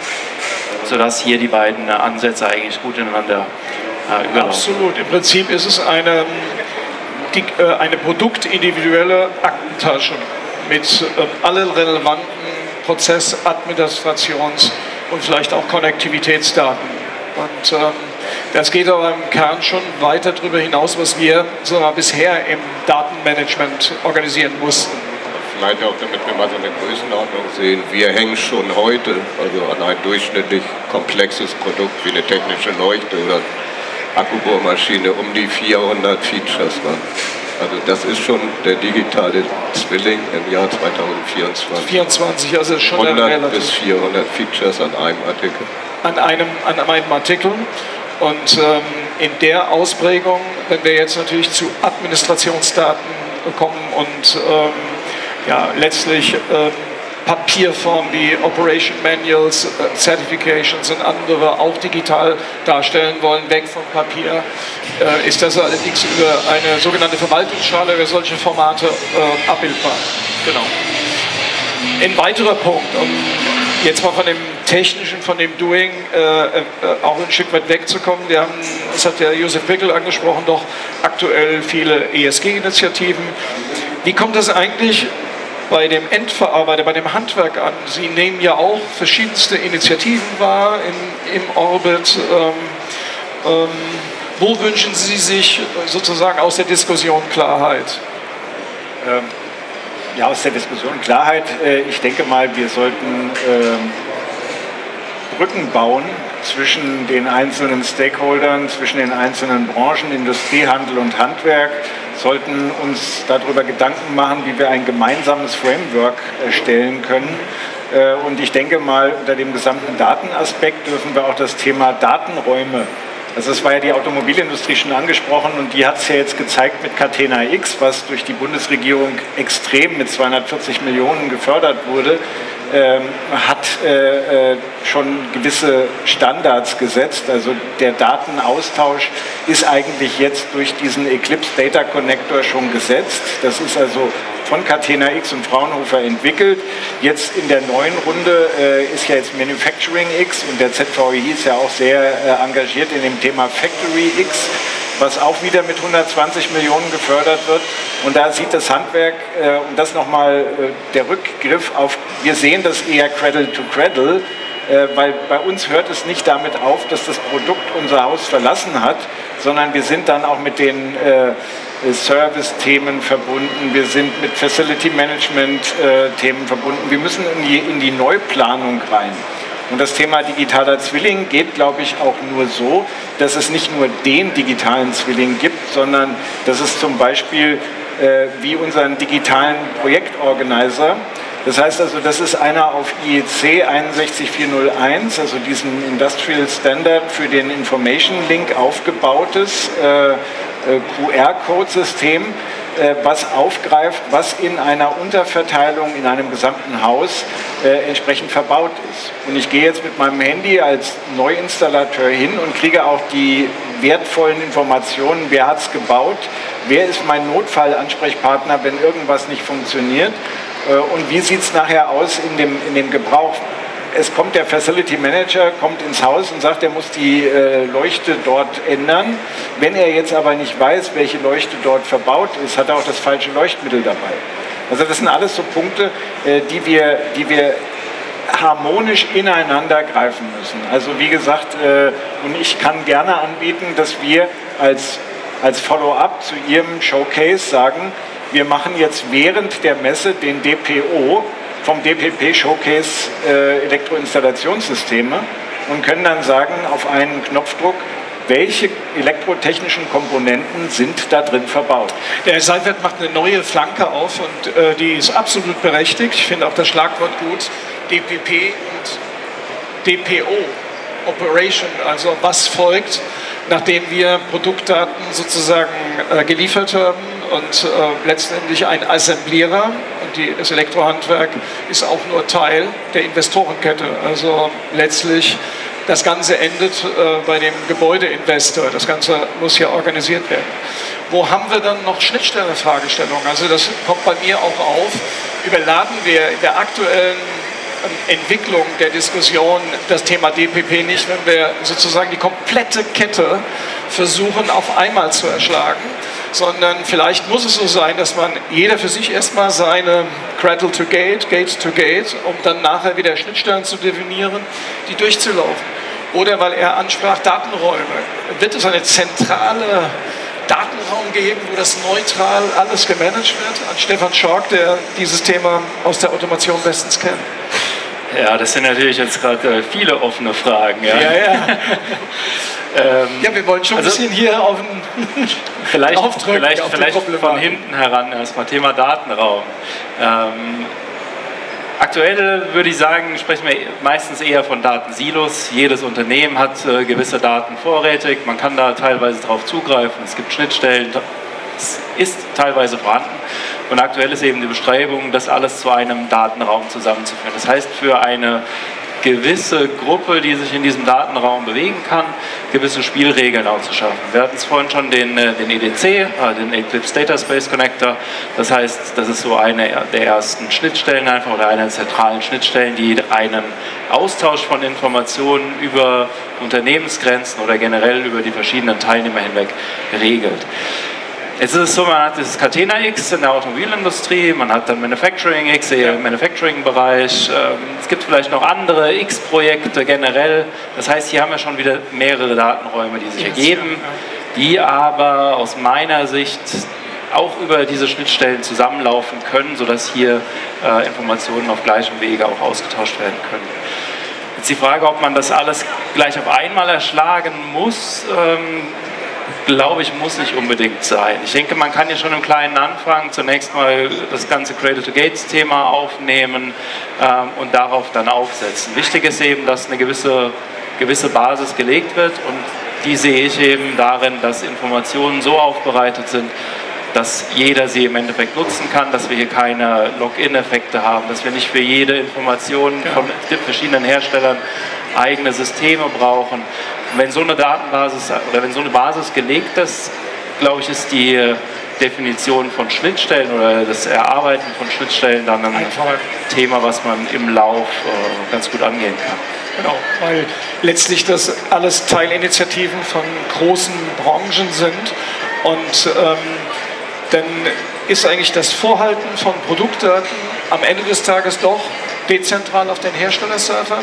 sodass hier die beiden Ansätze eigentlich gut ineinander äh, überlaufen. Absolut. Im Prinzip ist es eine, die, äh, eine produktindividuelle Aktentasche mit äh, allen relevanten Prozess-, Administrations- und vielleicht auch Konnektivitätsdaten. Und ähm, das geht aber im Kern schon weiter darüber hinaus, was wir so mal bisher im Datenmanagement organisieren mussten. Vielleicht auch, damit wir mal so eine Größenordnung sehen. Wir hängen schon heute also an ein durchschnittlich komplexes Produkt wie eine technische Leuchte oder Akkubohrmaschine um die vierhundert Features ran. Also das ist schon der digitale Zwilling im Jahr zweitausendvierundzwanzig. vierundzwanzig, also ist schon hundert bis vierhundert Features an einem Artikel. An einem, an einem Artikel. Und ähm, in der Ausprägung, wenn wir jetzt natürlich zu Administrationsdaten kommen und ähm, ja, letztlich ähm, Papierformen wie Operation Manuals, äh, Certifications und andere auch digital darstellen wollen, weg vom Papier, äh, ist das allerdings über eine sogenannte Verwaltungsschale, über solche Formate äh, abbildbar. Genau. Ein weiterer Punkt, um jetzt mal von dem Technischen, von dem Doing äh, äh, auch ein Stück weit wegzukommen. Wir haben, das hat der Josef Pickel angesprochen, doch aktuell viele E S G-Initiativen. Wie kommt das eigentlich bei dem Endverarbeiter, bei dem Handwerk an? Sie nehmen ja auch verschiedenste Initiativen wahr in, im Orbit. Ähm, ähm, wo wünschen Sie sich sozusagen aus der Diskussion Klarheit? Ähm, ja, aus der Diskussion Klarheit. Äh, ich denke mal, wir sollten äh, Brücken bauen zwischen den einzelnen Stakeholdern, zwischen den einzelnen Branchen, Industrie, Handel und Handwerk, sollten uns darüber Gedanken machen, wie wir ein gemeinsames Framework erstellen können. Und ich denke mal, unter dem gesamten Datenaspekt dürfen wir auch das Thema Datenräume, also es war ja die Automobilindustrie schon angesprochen und die hat es ja jetzt gezeigt mit Catena X, was durch die Bundesregierung extrem mit zweihundertvierzig Millionen gefördert wurde, ähm, hat äh, äh, schon gewisse Standards gesetzt. Also der Datenaustausch ist eigentlich jetzt durch diesen Eclipse Data Connector schon gesetzt. Das ist also von Catena-X und Fraunhofer entwickelt. Jetzt in der neuen Runde äh, ist ja jetzt Manufacturing-X und der Z V I ist ja auch sehr äh, engagiert in dem Thema Factory-X, was auch wieder mit hundertzwanzig Millionen gefördert wird. Und da sieht das Handwerk, äh, und das nochmal äh, der Rückgriff auf, wir sehen das eher Cradle to Cradle, äh, weil bei uns hört es nicht damit auf, dass das Produkt unser Haus verlassen hat, sondern wir sind dann auch mit den äh, Service-Themen verbunden, wir sind mit Facility-Management-Themen verbunden, wir müssen in die, in die Neuplanung rein. Und das Thema digitaler Zwilling geht, glaube ich, auch nur so, dass es nicht nur den digitalen Zwilling gibt, sondern dass es zum Beispiel äh, wie unseren digitalen Projektorganizer, das heißt also, das ist einer auf I E C eins sechs vier null eins, also diesem Industrial Standard für den Information Link aufgebautes äh, Q R-Code-System, äh, was aufgreift, was in einer Unterverteilung in einem gesamten Haus äh, entsprechend verbaut ist. Und ich gehe jetzt mit meinem Handy als Neuinstallateur hin und kriege auch die wertvollen Informationen, wer hat es gebaut, wer ist mein Notfallansprechpartner, wenn irgendwas nicht funktioniert, äh, und wie sieht es nachher aus in dem, in dem Gebrauch. Es kommt der Facility Manager, kommt ins Haus und sagt, er muss die äh, Leuchte dort ändern. Wenn er jetzt aber nicht weiß, welche Leuchte dort verbaut ist, hat er auch das falsche Leuchtmittel dabei. Also das sind alles so Punkte, äh, die wir, die wir harmonisch ineinander greifen müssen. Also wie gesagt, äh, und ich kann gerne anbieten, dass wir als, als Follow-up zu Ihrem Showcase sagen, wir machen jetzt während der Messe den D P O, vom D P P Showcase äh, Elektroinstallationssysteme und können dann sagen, auf einen Knopfdruck, welche elektrotechnischen Komponenten sind da drin verbaut. Der Herr Seifert macht eine neue Flanke auf und äh, die ist absolut berechtigt. Ich finde auch das Schlagwort gut, D P P und D P O, Operation, also was folgt, nachdem wir Produktdaten sozusagen äh, geliefert haben und äh, letztendlich ein Assemblierer, und die, das Elektrohandwerk ist auch nur Teil der Investorenkette. Also letztlich das Ganze endet äh, bei dem Gebäudeinvestor. Das Ganze muss hier organisiert werden. Wo haben wir dann noch Schnittstellenfragestellungen? Also das kommt bei mir auch auf. Überladen wir in der aktuellen Entwicklung der Diskussion das Thema D P P nicht, wenn wir sozusagen die komplette Kette versuchen auf einmal zu erschlagen, sondern vielleicht muss es so sein, dass man jeder für sich erstmal seine Cradle to Gate, Gate to Gate, um dann nachher wieder Schnittstellen zu definieren, die durchzulaufen. Oder weil er ansprach, Datenräume. Wird es eine zentrale Datenraum geben, wo das neutral alles gemanagt wird? An Stefan Schork, der dieses Thema aus der Automation bestens kennt. Ja, das sind natürlich jetzt gerade äh, viele offene Fragen. Ja, ja. Ja, ähm, ja wir wollen schon also, ein bisschen hier auf den vielleicht, vielleicht, auf vielleicht von hinten heran erstmal Thema Datenraum. Ähm, Aktuell würde ich sagen, sprechen wir meistens eher von Datensilos. Jedes Unternehmen hat äh, gewisse Daten vorrätig, man kann da teilweise drauf zugreifen, es gibt Schnittstellen, es ist teilweise vorhanden. Und aktuell ist eben die Bestrebung, das alles zu einem Datenraum zusammenzuführen. Das heißt, für eine gewisse Gruppe, die sich in diesem Datenraum bewegen kann, gewisse Spielregeln auch zu schaffen. Wir hatten es vorhin schon den, den E D C, den Eclipse Data Space Connector. Das heißt, das ist so eine der ersten Schnittstellen einfach oder eine der zentralen Schnittstellen, die einen Austausch von Informationen über Unternehmensgrenzen oder generell über die verschiedenen Teilnehmer hinweg regelt. Jetzt ist es so, man hat das Catena-X in der Automobilindustrie, man hat dann Manufacturing-X im Manufacturing-Bereich, es gibt vielleicht noch andere X-Projekte generell. Das heißt, hier haben wir schon wieder mehrere Datenräume, die sich ergeben, die aber aus meiner Sicht auch über diese Schnittstellen zusammenlaufen können, sodass hier äh, Informationen auf gleichem Wege auch ausgetauscht werden können. Jetzt die Frage, ob man das alles gleich auf einmal erschlagen muss, ähm, glaube ich, muss nicht unbedingt sein. Ich denke, man kann hier schon im Kleinen anfangen, zunächst mal das ganze Cradle-to-Gates-Thema aufnehmen ähm, und darauf dann aufsetzen. Wichtig ist eben, dass eine gewisse, gewisse Basis gelegt wird und die sehe ich eben darin, dass Informationen so aufbereitet sind, dass jeder sie im Endeffekt nutzen kann, dass wir hier keine Login-Effekte haben, dass wir nicht für jede Information von verschiedenen Herstellern eigene Systeme brauchen. Und wenn so eine Datenbasis oder wenn so eine Basis gelegt ist, glaube ich, ist die Definition von Schnittstellen oder das Erarbeiten von Schnittstellen dann ein Einfacher. Thema, was man im Lauf äh, ganz gut angehen kann. Genau, weil letztlich das alles Teilinitiativen von großen Branchen sind und ähm, dann ist eigentlich das Vorhalten von Produktdaten am Ende des Tages doch dezentral auf den Herstellerservern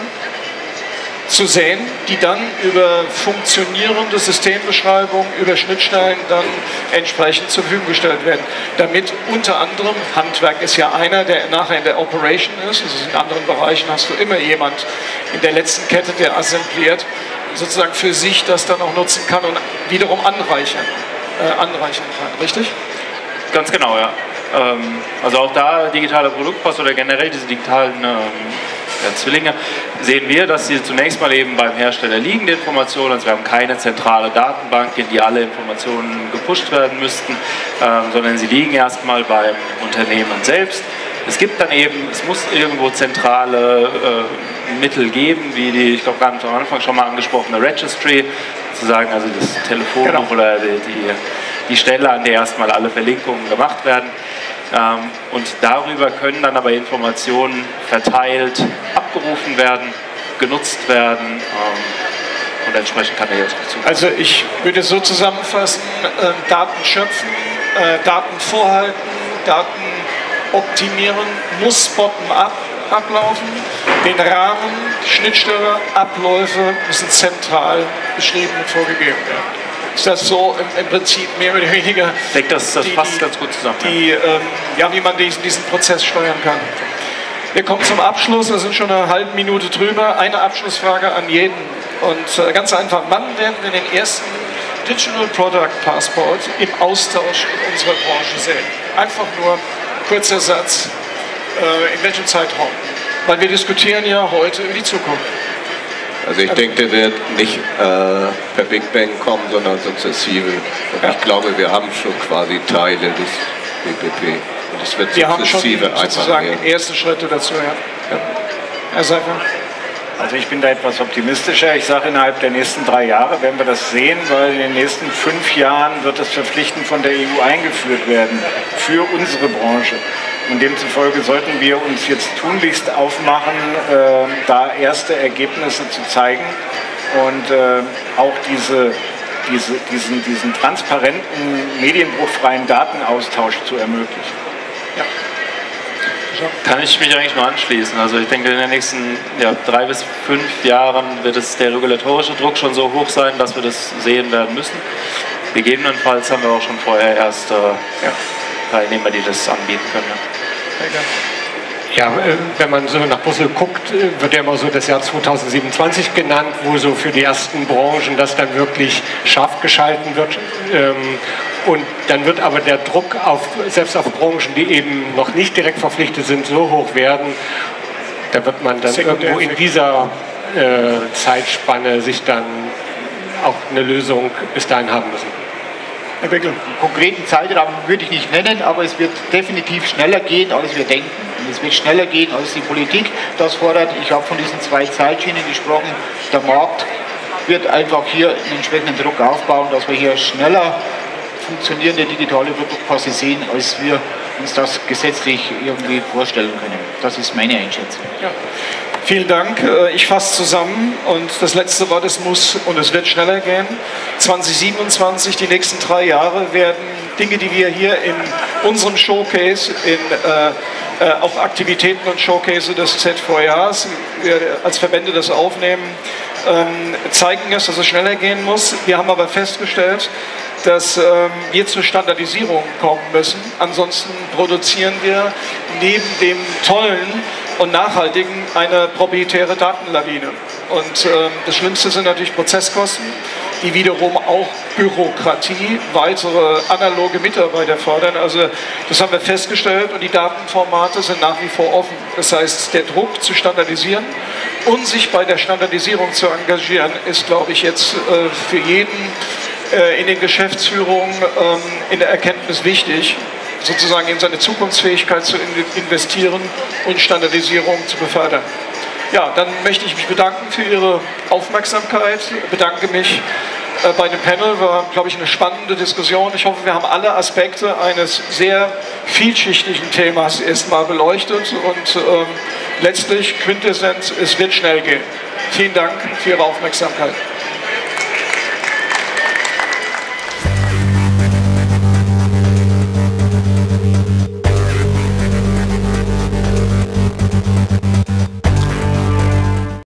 zu sehen, die dann über funktionierende Systembeschreibungen, über Schnittstellen dann entsprechend zur Verfügung gestellt werden. Damit unter anderem, Handwerk ist ja einer, der nachher in der Operation ist, also in anderen Bereichen hast du immer jemand in der letzten Kette, der assembliert, sozusagen für sich das dann auch nutzen kann und wiederum anreichern, äh, anreichern kann, richtig? Ganz genau, ja. Ähm, also auch da digitaler Produktpass oder generell diese digitalen ähm, ja, Zwillinge, sehen wir, dass sie zunächst mal eben beim Hersteller liegen, die Informationen. Also wir haben keine zentrale Datenbank, in die alle Informationen gepusht werden müssten, ähm, sondern sie liegen erstmal beim Unternehmen selbst. Es gibt dann eben, es muss irgendwo zentrale äh, Mittel geben, wie die, ich glaube, ganz am Anfang schon mal angesprochene Registry, sozusagen also das Telefonbuch genau. oder die, die, die Stelle, an der erstmal alle Verlinkungen gemacht werden. Ähm, und darüber können dann aber Informationen verteilt abgerufen werden, genutzt werden ähm, und entsprechend kann er jetzt dazu. Also ich würde so zusammenfassen, äh, Daten schöpfen, äh, Daten vorhalten, Daten optimieren, muss bottom-up ablaufen, den Rahmen, die Schnittstelle, Abläufe müssen zentral beschrieben und vorgegeben werden. Ist das so im, im Prinzip mehr oder weniger, ich denke, das, das die, passt ganz gut zusammen. Die, ähm, ja, wie man diesen, diesen Prozess steuern kann. Wir kommen zum Abschluss, wir sind schon eine halbe Minute drüber. Eine Abschlussfrage an jeden. Und äh, ganz einfach, wann werden wir den ersten Digital Product Passport im Austausch in unserer Branche sehen? Einfach nur kurzer Satz, äh, in welchem Zeitraum? Weil wir diskutieren ja heute über die Zukunft. Also ich denke, der wird nicht äh, per Big Bang kommen, sondern sukzessive. Und ja. ich glaube, wir haben schon quasi Teile des B P P. Und es wird wir sukzessive haben schon sozusagen den ersten Schritte dazu. Ja. Ja. Herr Seifer? Also ich bin da etwas optimistischer. Ich sage, innerhalb der nächsten drei Jahre werden wir das sehen, weil in den nächsten fünf Jahren wird es verpflichtend von der E U eingeführt werden für unsere Branche. Und demzufolge sollten wir uns jetzt tunlichst aufmachen, äh, da erste Ergebnisse zu zeigen und äh, auch diese, diese, diesen, diesen transparenten, medienbruchfreien Datenaustausch zu ermöglichen. Ja. Kann ich mich eigentlich nur anschließen. Also ich denke, in den nächsten ja, drei bis fünf Jahren wird es der regulatorische Druck schon so hoch sein, dass wir das sehen werden müssen. Gegebenenfalls haben wir auch schon vorher erste ja, Teilnehmer, die das anbieten können. Ja, wenn man so nach Brüssel guckt, wird ja immer so das Jahr zweitausendsiebenundzwanzig genannt, wo so für die ersten Branchen das dann wirklich scharf geschalten wird. Und dann wird aber der Druck auf, selbst auf Branchen, die eben noch nicht direkt verpflichtet sind, so hoch werden, da wird man dann irgendwo in dieser äh, Zeitspanne sich dann auch eine Lösung bis dahin haben müssen. Herr Beckel, einen konkreten Zeitraum würde ich nicht nennen, aber es wird definitiv schneller gehen, als wir denken. Und es wird schneller gehen, als die Politik das fordert. Ich habe von diesen zwei Zeitschienen gesprochen. Der Markt wird einfach hier einen entsprechenden Druck aufbauen, dass wir hier schneller funktionierende digitale Produktpasse sehen, als wir uns das gesetzlich irgendwie vorstellen können. Das ist meine Einschätzung. Ja. Vielen Dank. Ich fasse zusammen und das letzte Wort, es muss und es wird schneller gehen. zweitausendsiebenundzwanzig, die nächsten drei Jahre werden Dinge, die wir hier in unserem Showcase, in äh, auch Aktivitäten und Showcase des Z V Js, wir als Verbände das aufnehmen, ähm, zeigen es, dass es schneller gehen muss. Wir haben aber festgestellt, dass ähm, wir zur Standardisierung kommen müssen. Ansonsten produzieren wir neben dem tollen und nachhaltigen eine proprietäre Datenlawine. Und ähm, das Schlimmste sind natürlich Prozesskosten, die wiederum auch Bürokratie, weitere analoge Mitarbeiter fordern. Also das haben wir festgestellt und die Datenformate sind nach wie vor offen. Das heißt, der Druck zu standardisieren und sich bei der Standardisierung zu engagieren, ist, glaube ich, jetzt äh, für jeden äh, in den Geschäftsführungen ähm, in der Erkenntnis wichtig, sozusagen in seine Zukunftsfähigkeit zu investieren und Standardisierung zu befördern. Ja, dann möchte ich mich bedanken für Ihre Aufmerksamkeit, bedanke mich äh, bei dem Panel. War, glaube ich, eine spannende Diskussion. Ich hoffe, wir haben alle Aspekte eines sehr vielschichtigen Themas erstmal beleuchtet und ähm, letztlich Quintessenz, es wird schnell gehen. Vielen Dank für Ihre Aufmerksamkeit.